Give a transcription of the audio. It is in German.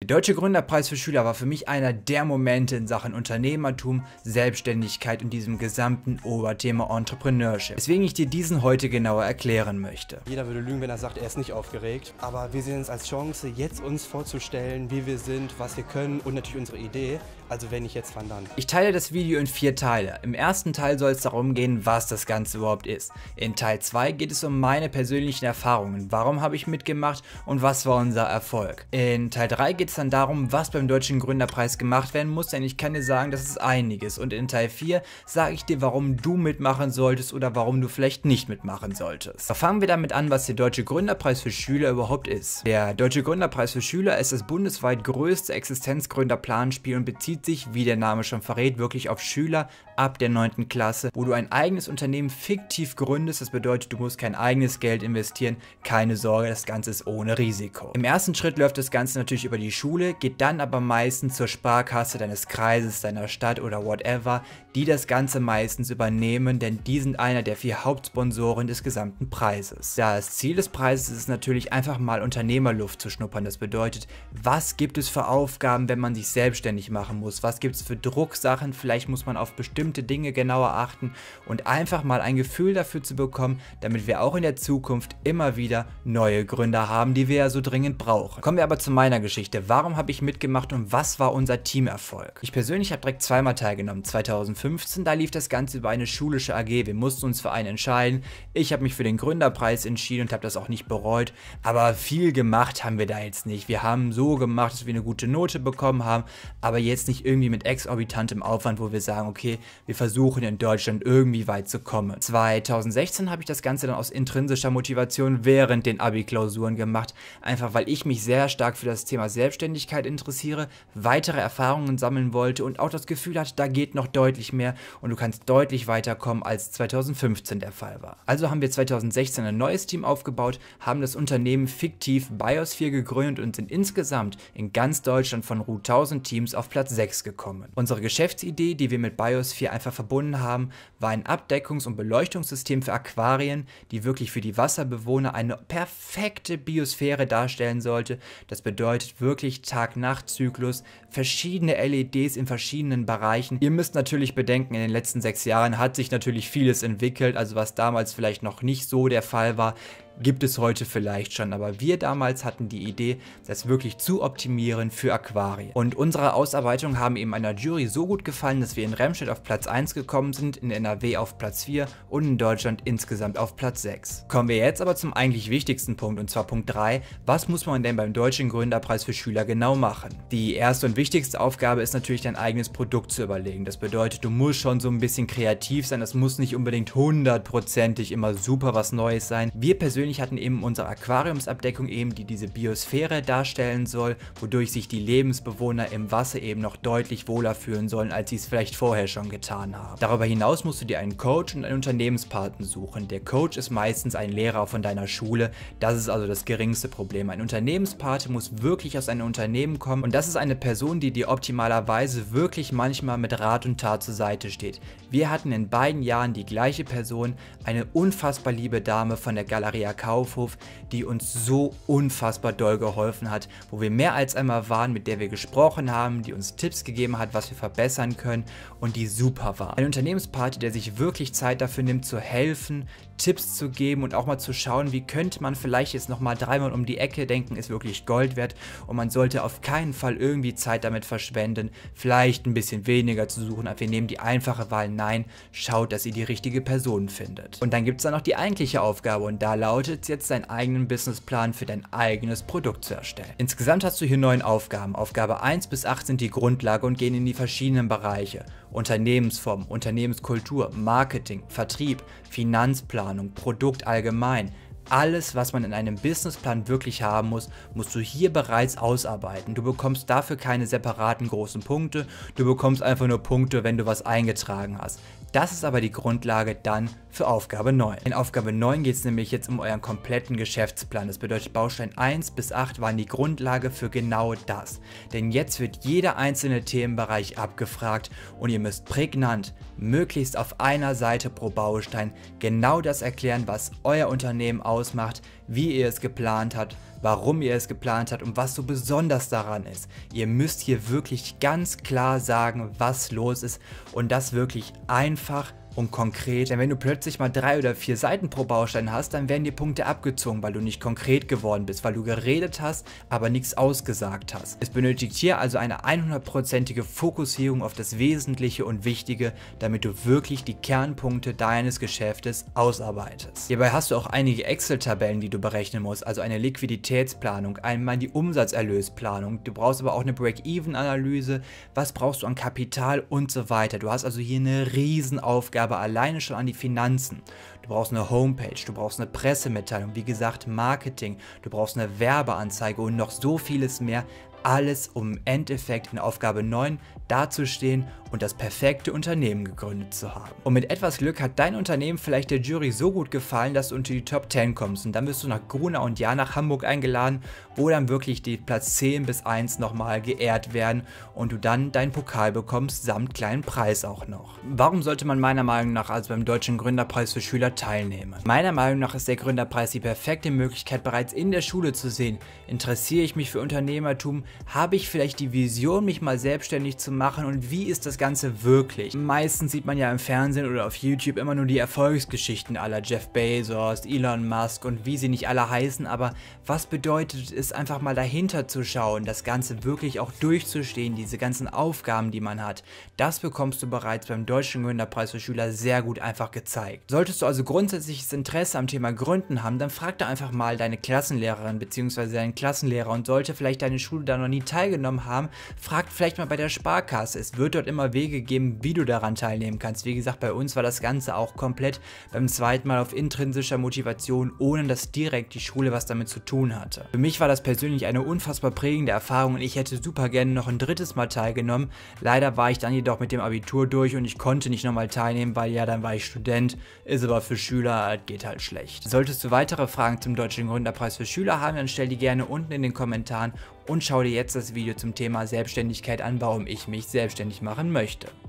Der Deutsche Gründerpreis für Schüler war für mich einer der Momente in Sachen Unternehmertum, Selbstständigkeit und diesem gesamten Oberthema Entrepreneurship, weswegen ich dir diesen heute genauer erklären möchte. Jeder würde lügen, wenn er sagt, er ist nicht aufgeregt, aber wir sehen es als Chance, jetzt uns vorzustellen, wie wir sind, was wir können und natürlich unsere Idee, also wenn nicht jetzt, wann dann. Ich teile das Video in 4 Teile. Im ersten Teil soll es darum gehen, was das Ganze überhaupt ist. In Teil 2 geht es um meine persönlichen Erfahrungen, warum habe ich mitgemacht und was war unser Erfolg. In Teil 3 geht es dann darum, was beim Deutschen Gründerpreis gemacht werden muss, denn ich kann dir sagen, das ist einiges. Und in Teil 4 sage ich dir, warum du mitmachen solltest oder warum du vielleicht nicht mitmachen solltest. Fangen wir damit an, was der Deutsche Gründerpreis für Schüler überhaupt ist. Der Deutsche Gründerpreis für Schüler ist das bundesweit größte Existenzgründerplanspiel und bezieht sich, wie der Name schon verrät, wirklich auf Schüler ab der 9. Klasse, wo du ein eigenes Unternehmen fiktiv gründest. Das bedeutet, du musst kein eigenes Geld investieren, keine Sorge, das Ganze ist ohne Risiko. Im ersten Schritt läuft das Ganze natürlich über die Schule, geht dann aber meistens zur Sparkasse deines Kreises, deiner Stadt oder whatever, die das Ganze meistens übernehmen, denn die sind einer der 4 Hauptsponsoren des gesamten Preises. Das Ziel des Preises ist natürlich einfach mal Unternehmerluft zu schnuppern. Das bedeutet, was gibt es für Aufgaben, wenn man sich selbstständig machen muss? Was gibt es für Drucksachen? Vielleicht muss man auf bestimmte Dinge genauer achten und einfach mal ein Gefühl dafür zu bekommen, damit wir auch in der Zukunft immer wieder neue Gründer haben, die wir ja so dringend brauchen. Kommen wir aber zu meiner Geschichte. Warum habe ich mitgemacht und was war unser Teamerfolg? Ich persönlich habe direkt zweimal teilgenommen. 2015, da lief das Ganze über eine schulische AG. Wir mussten uns für einen entscheiden. Ich habe mich für den Gründerpreis entschieden und habe das auch nicht bereut. Aber viel gemacht haben wir da jetzt nicht. Wir haben so gemacht, dass wir eine gute Note bekommen haben, aber jetzt nicht irgendwie mit exorbitantem Aufwand, wo wir sagen, okay, wir versuchen in Deutschland irgendwie weit zu kommen. 2016 habe ich das Ganze dann aus intrinsischer Motivation während den Abi-Klausuren gemacht, einfach weil ich mich sehr stark für das Thema Selbstständigkeit interessiere, weitere Erfahrungen sammeln wollte und auch das Gefühl hatte, da geht noch deutlich mehr und du kannst deutlich weiterkommen, als 2015 der Fall war. Also haben wir 2016 ein neues Team aufgebaut, haben das Unternehmen fiktiv Biosphere gegründet und sind insgesamt in ganz Deutschland von rund 1000 Teams auf Platz 6 gekommen. Unsere Geschäftsidee, die wir mit Biosphere einfach verbunden haben, war ein Abdeckungs- und Beleuchtungssystem für Aquarien, die wirklich für die Wasserbewohner eine perfekte Biosphäre darstellen sollte. Das bedeutet wirklich Tag-Nacht-Zyklus, verschiedene LEDs in verschiedenen Bereichen. Ihr müsst natürlich bedenken, in den letzten 6 Jahren hat sich natürlich vieles entwickelt, also was damals vielleicht noch nicht so der Fall war, gibt es heute vielleicht schon, aber wir damals hatten die Idee, das wirklich zu optimieren für Aquarien. Und unsere Ausarbeitungen haben eben einer Jury so gut gefallen, dass wir in Remscheid auf Platz 1 gekommen sind, in NRW auf Platz 4 und in Deutschland insgesamt auf Platz 6. Kommen wir jetzt aber zum eigentlich wichtigsten Punkt, und zwar Punkt 3. Was muss man denn beim Deutschen Gründerpreis für Schüler genau machen? Die erste und wichtigste Aufgabe ist natürlich, dein eigenes Produkt zu überlegen. Das bedeutet, du musst schon so ein bisschen kreativ sein, das muss nicht unbedingt 100%ig immer super was Neues sein. Wir persönlich hatten eben unsere Aquariumsabdeckung eben, die diese Biosphäre darstellen soll, wodurch sich die Lebensbewohner im Wasser eben noch deutlich wohler fühlen sollen, als sie es vielleicht vorher schon getan haben. Darüber hinaus musst du dir einen Coach und einen Unternehmenspartner suchen. Der Coach ist meistens ein Lehrer von deiner Schule, das ist also das geringste Problem. Ein Unternehmenspartner muss wirklich aus einem Unternehmen kommen und das ist eine Person, die dir optimalerweise wirklich manchmal mit Rat und Tat zur Seite steht. Wir hatten in beiden Jahren die gleiche Person, eine unfassbar liebe Dame von der Galeria Kaufhof, die uns so unfassbar doll geholfen hat, wo wir mehr als einmal waren, mit der wir gesprochen haben, die uns Tipps gegeben hat, was wir verbessern können und die super war. Ein Unternehmenspartner, der sich wirklich Zeit dafür nimmt, zu helfen, Tipps zu geben und auch mal zu schauen, wie könnte man vielleicht jetzt nochmal dreimal um die Ecke denken, ist wirklich Gold wert und man sollte auf keinen Fall irgendwie Zeit damit verschwenden, vielleicht ein bisschen weniger zu suchen, aber wir nehmen die einfache Wahl, nein, schaut, dass ihr die richtige Person findet. Und dann gibt es dann noch die eigentliche Aufgabe und da lautet es jetzt, deinen eigenen Businessplan für dein eigenes Produkt zu erstellen. Insgesamt hast du hier 9 Aufgaben. Aufgabe 1 bis 8 sind die Grundlage und gehen in die verschiedenen Bereiche. Unternehmensform, Unternehmenskultur, Marketing, Vertrieb, Finanzplanung, Produkt allgemein. Alles, was man in einem Businessplan wirklich haben muss, musst du hier bereits ausarbeiten. Du bekommst dafür keine separaten großen Punkte, du bekommst einfach nur Punkte, wenn du was eingetragen hast. Das ist aber die Grundlage dann für Aufgabe 9. In Aufgabe 9 geht es nämlich jetzt um euren kompletten Geschäftsplan. Das bedeutet, Baustein 1 bis 8 waren die Grundlage für genau das. Denn jetzt wird jeder einzelne Themenbereich abgefragt und ihr müsst prägnant, möglichst auf einer Seite pro Baustein, genau das erklären, was euer Unternehmen ausmacht, wie ihr es geplant habt, warum ihr es geplant habt und was so besonders daran ist. Ihr müsst hier wirklich ganz klar sagen, was los ist und das wirklich einfach und konkret, denn wenn du plötzlich mal 3 oder 4 Seiten pro Baustein hast, dann werden die Punkte abgezogen, weil du nicht konkret geworden bist, weil du geredet hast, aber nichts ausgesagt hast. Es benötigt hier also eine 100%ige Fokussierung auf das Wesentliche und Wichtige, damit du wirklich die Kernpunkte deines Geschäftes ausarbeitest. Hierbei hast du auch einige Excel-Tabellen, die du berechnen musst, also eine Liquiditätsplanung, einmal die Umsatzerlösplanung, du brauchst aber auch eine Break-Even-Analyse, was brauchst du an Kapital und so weiter. Du hast also hier eine Riesenaufgabe alleine schon an die Finanzen. Du brauchst eine Homepage, du brauchst eine Pressemitteilung, wie gesagt Marketing, du brauchst eine Werbeanzeige und noch so vieles mehr. Alles, um im Endeffekt in Aufgabe 9 dazustehen und das perfekte Unternehmen gegründet zu haben. Und mit etwas Glück hat dein Unternehmen vielleicht der Jury so gut gefallen, dass du unter die Top 10 kommst und dann bist du nach Grunau und ja nach Hamburg eingeladen, wo dann wirklich die Platz 10 bis 1 nochmal geehrt werden und du dann deinen Pokal bekommst, samt kleinen Preis auch noch. Warum sollte man meiner Meinung nach also beim Deutschen Gründerpreis für Schüler teilnehmen? Meiner Meinung nach ist der Gründerpreis die perfekte Möglichkeit, bereits in der Schule zu sehen, interessiere ich mich für Unternehmertum, habe ich vielleicht die Vision, mich mal selbstständig zu machen und wie ist das Ganze wirklich? Meistens sieht man ja im Fernsehen oder auf YouTube immer nur die Erfolgsgeschichten aller Jeff Bezos, Elon Musk und wie sie nicht alle heißen, aber was bedeutet es einfach mal dahinter zu schauen, das Ganze wirklich auch durchzustehen, diese ganzen Aufgaben, die man hat, das bekommst du bereits beim Deutschen Gründerpreis für Schüler sehr gut einfach gezeigt. Solltest du also grundsätzliches Interesse am Thema Gründen haben, dann frag da einfach mal deine Klassenlehrerin bzw. deinen Klassenlehrer und sollte vielleicht deine Schule da noch nie teilgenommen haben, fragt vielleicht mal bei der Sparkasse. Es wird dort immer Wege geben, wie du daran teilnehmen kannst. Wie gesagt, bei uns war das Ganze auch komplett beim zweiten Mal auf intrinsischer Motivation, ohne dass direkt die Schule was damit zu tun hatte. Für mich war das persönlich eine unfassbar prägende Erfahrung und ich hätte super gerne noch ein drittes Mal teilgenommen. Leider war ich dann jedoch mit dem Abitur durch und ich konnte nicht nochmal teilnehmen, weil ja, dann war ich Student, ist aber für Schüler, geht halt schlecht. Solltest du weitere Fragen zum Deutschen Gründerpreis für Schüler haben, dann stell die gerne unten in den Kommentaren und schau dir jetzt das Video zum Thema Selbstständigkeit an, warum ich mich selbstständig machen möchte.